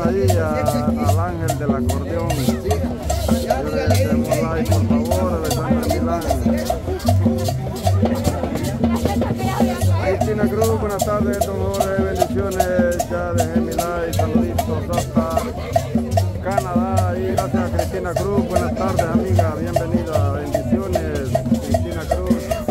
ahí al ángel del acordeón. Demos like, por favor, Alexandra Milán. Cristina Cruz, buenas tardes, don Jorge, bendiciones. Ya dejé mi like, saluditos hasta Canadá. Y gracias a Cristina Cruz, buenas tardes, amiga, bienvenida, bendiciones, Cristina Cruz.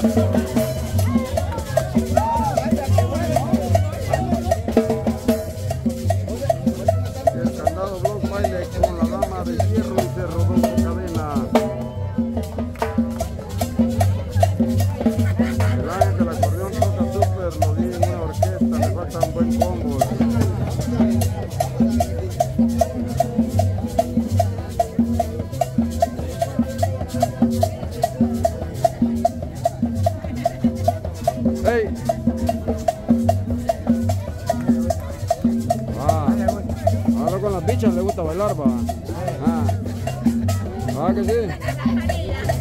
Con la dama de hierro y de Rodolfo Cadena. El ángel del acordeón toca súper, lo di en una orquesta, le falta un buen combo. ¡Hey! Con las bichas le gusta bailar, va. Ah, que sí.